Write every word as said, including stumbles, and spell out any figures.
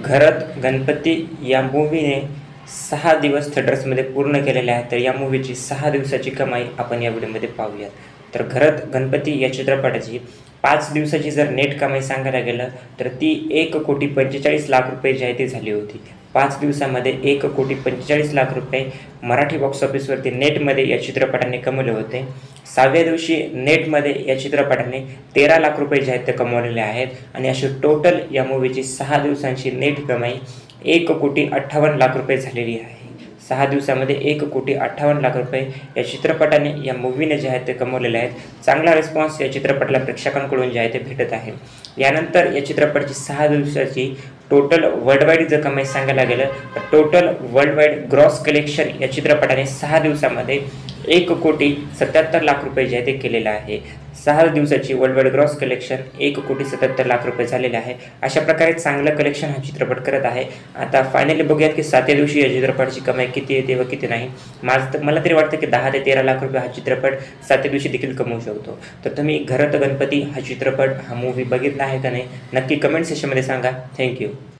घरात गणपती या मूव्हीने सहा दिवस थिएटर्समध्ये पूर्ण केलेले आहेत. तर या मूव्हीची सहा दिवसाची कमाई आपण या व्हिडिओमध्ये पाहूयात. तर घरात गणपती या चित्रपटाची पाच दिवसाची जर नेट कमाई सांगायला गेलं तर ती एक कोटी पंचेचाळीस लाख रुपये जी आहे ती झाली होती. पाच दिवसामध्ये एक कोटी पंचेचाळीस लाख रुपये मराठी बॉक्स ऑफिसवरती नेटमध्ये या चित्रपटाने कमवले होते. सहाव्या दिवशी नेटमध्ये या चित्रपटाने तेरा लाख रुपये जे आहेत ते कमवलेले आहेत आणि अशी टोटल या मूव्हीची सहा दिवसांची नेट कमाई एक कोटी अठ्ठावन्न लाख रुपये झालेली आहे. सहा दिवसामध्ये एक कोटी अठ्ठावन्न लाख रुपये या चित्रपटाने या मूव्हीने जे आहेत ते कमवलेले आहेत. चांगला रिस्पॉन्स या चित्रपटाला प्रेक्षकांकडून जे आहे ते भेटत आहे. यानंतर या चित्रपटाची सहा दिवसाची टोटल वर्ल्डवाईड जर कमाई सांगायला गेलं तर टोटल वर्ल्डवाईड ग्रॉस कलेक्शन या चित्रपटाने सहा दिवसामध्ये एक कोटी सत्याहत्तर लाख रुपये जे आहे ते केलेलं आहे. सहा दिवसाची वर्ल्डवाईड ग्रॉस कलेक्शन एक कोटी सत्याहत्तर लाख रुपये झालेले आहे. अशा प्रकारे चांगलं कलेक्शन हा चित्रपट करत आहे. आता फायनली बघूयात की सातव्या दिवशी या चित्रपटाची कमाई किती येते व किती नाही. माझं तर मला तरी वाटतं की दहा ते तेरा लाख रुपये हा चित्रपट सातव्या दिवशी देखील कमवू शकतो. तर तुम्ही घरात गणपती हा चित्रपट हा मूव्ही बघितला आहे का नाही नक्की कमेंट सेक्शनमध्ये सांगा. थँक्यू.